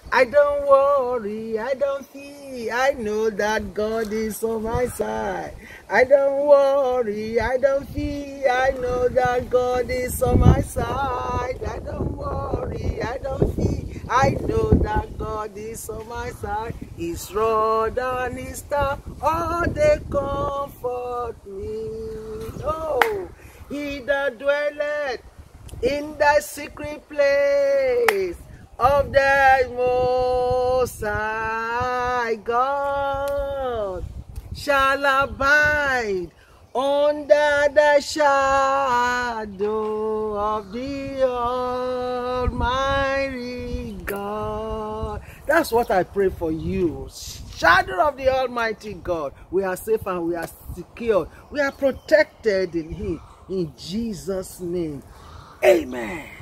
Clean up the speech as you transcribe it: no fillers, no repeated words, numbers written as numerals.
I don't worry, I don't fear, I know that God is on my side. I don't worry, I don't fear, I know that God is on my side. I don't worry, I don't fear, I know that God is on my side. His rod and his staff, all they comfort me. Oh, he that dwelleth in the secret place of the Most High God shall abide under the shadow of the Almighty God. That's what I pray for you. Shadow of the Almighty God. We are safe and we are secure. We are protected in Him. In Jesus' name. Amen.